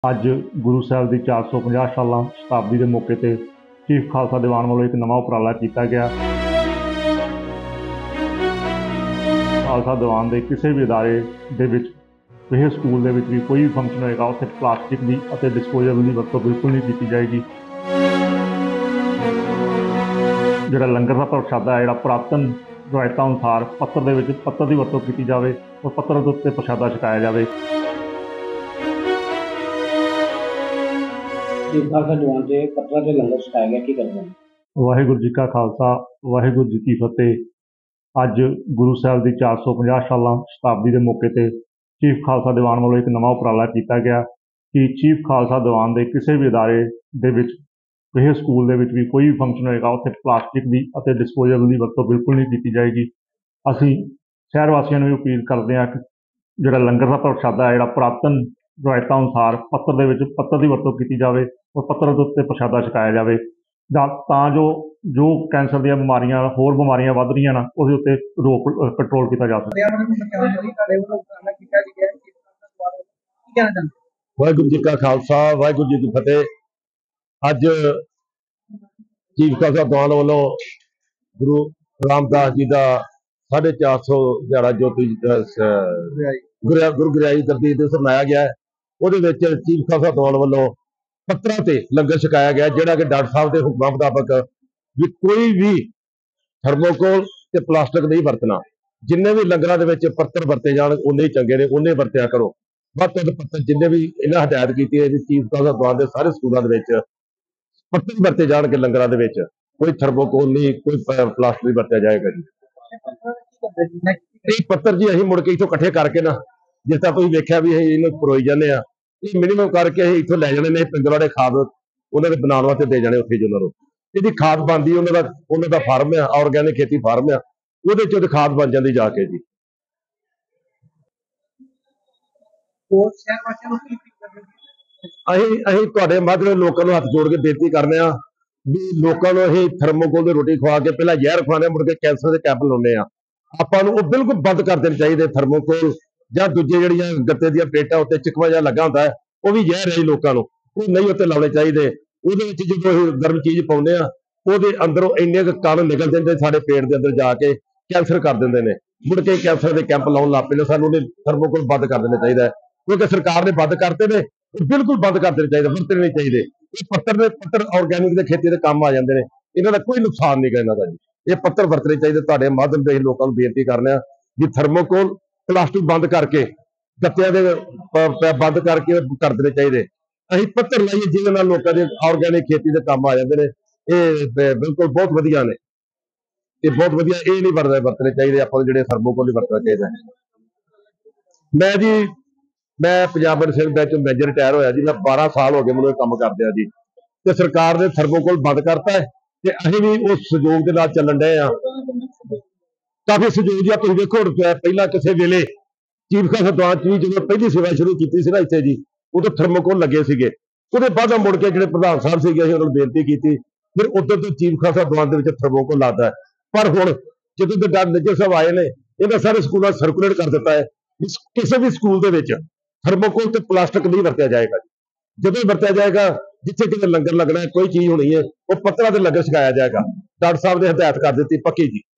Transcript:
ਅੱਜ ਗੁਰੂ ਸਾਹਿਬ ਦੀ 450 ਸਾਲਾਂ ਸ਼ਤਾਬਦੀ ਦੇ ਮੌਕੇ ਤੇ ਚੀਫ ਖਾਲਸਾ ਦੀਵਾਨ ਵੱਲੋਂ ਇੱਕ ਨਵਾਂ ਉਪਰਾਲਾ ਕੀਤਾ ਗਿਆ। ਖਾਲਸਾ ਦੀਵਾਨ ਦੇ ਕਿਸੇ ਵੀ ਅਦਾਰੇ ਦੇ ਵਿੱਚ, ਕਿਸੇ ਸਕੂਲ ਦੇ ਵਿੱਚ ਵੀ ਕੋਈ ਵੀ ਫੰਕਸ਼ਨ ਹੋਏਗਾ, ਉੱਥੇ ਪਲਾਸਟਿਕ ਦੀ ਅਤੇ ਡਿਸਪੋਜ਼ੇਬਲ ਦੀ ਵਰਤੋਂ ਬਿਲਕੁਲ ਨਹੀਂ ਕੀਤੀ ਜਾਏਗੀ। ਜਿਹੜਾ ਲੰਗਰ ਦਾ ਪ੍ਰਸ਼ਾਦਾ ਹੈ, ਜਿਹੜਾ ਪੁਰਾਤਨ ਰਵਾਇਤਾਂ ਅਨੁਸਾਰ ਪੱਤਰ ਦੇ ਵਿੱਚ ਪੱਤਰ ਦੀ ਵਰਤੋਂ ਕੀਤੀ ਜਾਵੇ ਔਰ ਪੱਤਰ ਦੇ ਉੱਤੇ ਪ੍ਰਸ਼ਾਦਾ ਛਕਾਇਆ ਜਾਵੇ। ਖਾਲਸਾ ਦੀਵਾਨ ਦੇ ਪੱਤਰਾਂ ਤੇ ਲੰਗਰ ਛਕਾਇਆ ਗਿਆ, ਕੀ ਕਰਦੇ ਨੇ? ਵਾਹਿਗੁਰੂ ਜੀ ਕਾ ਖਾਲਸਾ, ਵਾਹਿਗੁਰੂ ਜੀ ਕੀ ਫਤਿਹ। ਅੱਜ ਗੁਰੂ ਸਾਹਿਬ ਦੀ 450 ਸਾਲਾਂ ਸ਼ਤਾਬਦੀ ਦੇ ਮੌਕੇ ਤੇ ਚੀਫ ਖਾਲਸਾ ਦੀਵਾਨ ਵੱਲੋਂ ਇੱਕ ਨਵਾਂ ਉਪਰਾਲਾ ਕੀਤਾ ਗਿਆ ਕਿ ਚੀਫ ਖਾਲਸਾ ਦੀਵਾਨ ਦੇ ਕਿਸੇ ਵੀ ਅਦਾਰੇ ਦੇ ਵਿੱਚ, ਕਿਸੇ ਸਕੂਲ ਦੇ ਵਿੱਚ ਵੀ ਕੋਈ ਵੀ ਫੰਕਸ਼ਨ ਹੋਏਗਾ, ਉੱਥੇ ਪਲਾਸਟਿਕ ਦੀ ਅਤੇ ਡਿਸਪੋਜ਼ੇਬਲ ਦੀ ਵਰਤੋਂ ਬਿਲਕੁਲ ਨਹੀਂ ਕੀਤੀ ਜਾਏਗੀ। ਅਸੀਂ ਸ਼ਹਿਰ ਵਾਸੀਆਂ ਨੂੰ ਵੀ ਅਪੀਲ ਕਰਦੇ ਹਾਂ ਕਿ ਜਿਹੜਾ ਲੰਗਰ ਦਾ ਪ੍ਰਸ਼ਾਦਾ ਹੈ, ਜਿਹੜਾ ਪੁਰਾਤਨ ਰਵਾਇਤਾਂ ਅਨੁਸਾਰ ਪੱਤਰ ਦੇ ਵਿੱਚ ਪੱਤਰ ਦੀ ਵਰਤੋਂ ਕੀਤੀ ਜਾਵੇ ਔਰ ਪੱਤਰ ਦੇ ਉੱਤੇ ਪ੍ਰਸ਼ਾਦਾ ਛਕਾਇਆ ਜਾਵੇ, ਤਾਂ ਜੋ ਕੈਂਸਰ ਦੀਆਂ ਬਿਮਾਰੀਆਂ, ਹੋਰ ਬਿਮਾਰੀਆਂ ਵੱਧ ਰਹੀਆਂ ਨਾ, ਉਹਦੇ ਉੱਤੇ ਕੰਟਰੋਲ ਕੀਤਾ ਜਾ ਸਕੇ। ਵਾਹਿਗੁਰੂ ਜੀ ਕਾ ਖਾਲਸਾ, ਵਾਹਿਗੁਰੂ ਜੀ ਕੀ ਫਤਿਹ। ਅੱਜ ਚੀਫ ਖਾਲਸਾ ਦੀਵਾਨ ਵੱਲੋਂ ਗੁਰੂ ਰਾਮਦਾਸ ਜੀ ਦਾ 450 ਦਿਹਾੜਾ ਜੋਤੀ ਗੁਰੂ ਗਰਿਆਈ ਤਰਦੀਦ ਦਿਵਸ ਮਨਾਇਆ ਗਿਆ ਹੈ। ਉਹਦੇ ਵਿੱਚ ਚੀਫ ਖਾਲਸਾ ਦੀਵਾਨ ਵੱਲੋਂ ਪੱਤਰਾਂ ਤੇ ਲੰਗਰ ਛਕਾਇਆ ਗਿਆ, ਜਿਹੜਾ ਕਿ ਡਾਕਟਰ ਸਾਹਿਬ ਦੇ ਹੁਕਮਾਂ ਮੁਤਾਬਕ ਵੀ ਕੋਈ ਵੀ ਥਰਮੋਕੋਲ ਤੇ ਪਲਾਸਟਿਕ ਨਹੀਂ ਵਰਤਣਾ। ਜਿੰਨੇ ਵੀ ਲੰਗਰਾਂ ਦੇ ਵਿੱਚ ਪੱਤਰ ਵਰਤੇ ਜਾਣ ਉਨੇ ਹੀ ਚੰਗੇ ਨੇ, ਉਨੇ ਵਰਤਿਆ ਕਰੋ। ਵੱਧ ਤੋਂ ਵੱਧ ਪੱਤਰ ਜਿੰਨੇ ਵੀ ਇਹਨਾਂ ਹਦਾਇਤ ਕੀਤੀ ਹੈ ਜੀ ਚੀਫ ਖਾਲਸਾ ਦੀਵਾਨ ਦੇ ਸਾਰੇ ਸਕੂਲਾਂ ਦੇ ਵਿੱਚ ਪੱਤਰ ਵਰਤੇ ਜਾਣਗੇ। ਲੰਗਰਾਂ ਦੇ ਵਿੱਚ ਕੋਈ ਥਰਮੋਕੋਲ ਨਹੀਂ, ਕੋਈ ਪਲਾਸਟਿਕ ਨਹੀਂ ਵਰਤਿਆ ਜਾਏਗਾ ਜੀ। ਇਹ ਪੱਤਰ ਜੀ ਅਸੀਂ ਮੁੜ ਕੇ ਇੱਥੋਂ ਇਕੱਠੇ ਕਰਕੇ ਨਾ, ਜਿਸ ਤਰ੍ਹਾਂ ਤੁਸੀਂ ਵੇਖਿਆ ਵੀ ਅਸੀਂ ਇਹਨੂੰ ਪਰੋਈ ਜਾਂਦੇ ਆ, ਇਹ ਮਿਨੀਮਮ ਕਰਕੇ ਅਸੀਂ ਇੱਥੋਂ ਲੈ ਜਾਣੇ ਨੇ। ਪਿੰਡ ਵਾਲੇ ਖਾਦ ਉਹਨਾਂ ਦੇ ਬਣਾਉਣ ਵਾਸਤੇ ਦੇ ਜਾਣੇ ਉੱਥੇ ਜੀ ਉਹਨਾਂ ਨੂੰ। ਇਹਦੀ ਖਾਦ ਬਣਦੀ, ਉਹਨਾਂ ਦਾ ਫਾਰਮ ਆ, ਆਰਗੈਨਿਕ ਖੇਤੀ ਫਾਰਮ ਆ, ਉਹਦੇ ਚ ਖਾਦ ਬਣ ਜਾਂਦੀ ਜਾ ਕੇ ਜੀ। ਅਸੀਂ ਤੁਹਾਡੇ ਮਾਧਿਅਮ ਲੋਕਾਂ ਨੂੰ ਹੱਥ ਜੋੜ ਕੇ ਬੇਨਤੀ ਕਰਨੇ ਆ ਵੀ ਲੋਕਾਂ ਨੂੰ ਇਹ ਥਰਮੋਕੋਲ ਦੀ ਰੋਟੀ ਖਵਾ ਕੇ ਪਹਿਲਾਂ ਜ਼ਹਿਰ ਖਵਾਉਂਦੇ, ਮੁੜ ਕੇ ਕੈਂਸਰ ਦੇ ਕੈਂਪ ਲਾਉਂਦੇ ਆ। ਆਪਾਂ ਨੂੰ ਉਹ ਬਿਲਕੁਲ ਬੰਦ ਕਰ ਦੇਣੇ ਚਾਹੀਦੇ। ਥਰਮੋਕੋਲ ਜਾਂ ਦੂਜੇ ਜਿਹੜੀਆਂ ਗੱਤੇ ਦੀਆਂ ਪਲੇਟਾਂ ਉੱਤੇ ਚਿਕਵਾ ਜਿਹਾ ਲੱਗਾ ਹੁੰਦਾ ਹੈ, ਉਹ ਵੀ ਜ਼ਹਿਰ ਹੈ ਜੀ ਲੋਕਾਂ ਨੂੰ, ਉਹ ਨਹੀਂ ਉੱਤੇ ਲਾਉਣੇ ਚਾਹੀਦੇ। ਉਹਦੇ ਵਿੱਚ ਜਦੋਂ ਅਸੀਂ ਗਰਮ ਚੀਜ਼ ਪਾਉਂਦੇ ਆ, ਉਹਦੇ ਅੰਦਰੋਂ ਇੰਨੇ ਕੁ ਕਣ ਨਿਕਲ ਜਾਂਦੇ ਸਾਡੇ ਪੇਟ ਦੇ ਅੰਦਰ ਜਾ ਕੇ ਕੈਂਸਰ ਕਰ ਦਿੰਦੇ ਨੇ। ਮੁੜ ਕੇ ਕੈਂਸਰ ਦੇ ਕੈਂਪ ਲਾਉਣ ਲੱਗ ਪੈਂਦੇ। ਸਾਨੂੰ ਉਹਨੇ ਥਰਮੋਕੋਲ ਬੰਦ ਕਰ ਦੇਣਾ ਚਾਹੀਦਾ ਹੈ, ਕਿਉਂਕਿ ਸਰਕਾਰ ਨੇ ਬੰਦ ਕਰਤੇ ਨੇ, ਉਹ ਬਿਲਕੁਲ ਬੰਦ ਕਰ ਦੇਣੇ ਚਾਹੀਦੇ, ਵਰਤਣੇ ਨਹੀਂ ਚਾਹੀਦੇ। ਇਹ ਪੱਤਰ ਆਰਗੈਨਿਕ ਦੇ ਖੇਤੀ ਦੇ ਕੰਮ ਆ ਜਾਂਦੇ ਨੇ, ਇਹਨਾਂ ਦਾ ਕੋਈ ਨੁਕਸਾਨ ਨਹੀਂ ਗਾ ਇਹਨਾਂ ਦਾ ਜੀ। ਇਹ ਪੱਤਰ ਵਰਤਣੇ ਚਾਹੀਦੇ। ਤੁਹਾਡੇ ਮਾਧਿਅਮ ਦੇ ਲੋਕਾਂ ਨੂੰ ਬੇਨਤੀ ਕਰਨੇ ਆ ਵੀ ਥਰਮੋਕੋਲ ਪਲਾਸਟਿਕ ਬੰਦ ਕਰਕੇ, ਗੱਤਿਆਂ ਦੇ ਬੰਦ ਕਰਕੇ ਕਰ ਦੇਣੇ ਚਾਹੀਦੇ। ਅਸੀਂ ਪੱਤਰ ਲਾਈਏ ਜਿਹਦੇ ਨਾਲ ਲੋਕਾਂ ਦੇ ਆਰਗੈਨਿਕ ਖੇਤੀ ਦੇ ਕੰਮ ਆ ਜਾਂਦੇ ਨੇ। ਇਹ ਬਿਲਕੁਲ ਬਹੁਤ ਵਧੀਆ ਨੇ, ਇਹ ਬਹੁਤ ਵਧੀਆ। ਇਹ ਨਹੀਂ ਵਰਤਣੇ ਚਾਹੀਦੇ ਆਪਾਂ ਨੂੰ, ਜਿਹੜੇ ਥਰਮੋਕੋਲ ਹੀ ਵਰਤਣਾ ਚਾਹੀਦਾ। ਮੈਂ Punjab Singh branch manager retire ਹੋਇਆ ਜੀ। ਮੈਂ 12 ਸਾਲ ਹੋ ਗਏ ਮੈਨੂੰ ਇਹ ਕੰਮ ਕਰਦਿਆਂ ਜੀ, ਤੇ ਸਰਕਾਰ ਨੇ ਥਰਮੋਕੋਲ ਬੰਦ ਕਰਤਾ ਹੈ ਤੇ ਅਸੀਂ ਵੀ ਉਸ ਸਹਿਯੋਗ ਦੇ ਨਾਲ ਚੱਲਣ ਡਏ ਆ। ਕਾਫੀ ਸਹਿਯੋਗ ਜੀ। ਤੁਸੀਂ ਵੇਖੋ ਪਹਿਲਾਂ ਕਿਸੇ ਵੇਲੇ ਚੀਫ ਖਾਲਸਾ ਦੀਵਾਨ ਚ ਵੀ ਜਦੋਂ ਪਹਿਲੀ ਸੇਵਾ ਸ਼ੁਰੂ ਕੀਤੀ ਸੀ ਨਾ ਇੱਥੇ ਜੀ, ਉਦੋਂ ਥਰਮੋਕੋਲ ਲੱਗੇ ਸੀਗੇ। ਉਹਦੇ ਬਾਅਦ ਮੁੜ ਕੇ ਜਿਹੜੇ ਪ੍ਰਧਾਨ ਸਾਹਿਬ ਸੀਗੇ, ਅਸੀਂ ਉਹਨਾਂ ਨੂੰ ਬੇਨਤੀ ਕੀਤੀ, ਫਿਰ ਉਦੋਂ ਤੋਂ ਚੀਫ ਖਾਲਸਾ ਦੀਵਾਨ ਦੇ ਵਿੱਚ ਥਰਮੋਕੋਲ ਲਾਤਾ ਹੈ। ਪਰ ਹੁਣ ਜਦੋਂ ਦੇ ਡਾਕਟਰ ਨੇਜਰ ਸਾਹਿਬ ਆਏ ਨੇ, ਇਹਨਾਂ ਸਾਰੇ ਸਕੂਲਾਂ ਸਰਕੂਲੇਟ ਕਰ ਦਿੱਤਾ ਹੈ ਕਿਸੇ ਵੀ ਸਕੂਲ ਦੇ ਵਿੱਚ ਥਰਮੋਕੋਲ ਤੇ ਪਲਾਸਟਿਕ ਨਹੀਂ ਵਰਤਿਆ ਜਾਏਗਾ। ਜਦੋਂ ਵਰਤਿਆ ਜਾਏਗਾ, ਜਿੱਥੇ ਕਿਤੇ ਲੰਗਰ ਲੱਗਣਾ, ਕੋਈ ਚੀਜ਼ ਹੋਣੀ ਹੈ, ਉਹ ਪੱਤਰਾਂ ਤੇ ਲੰਗਰ ਛਕਾਇਆ ਜਾਏਗਾ। ਡਾਕਟਰ ਸਾਹਿਬ ਨੇ ਹਦਾਇਤ ਕਰ ਦਿੱਤੀ ਪੱਕੀ ਜੀ।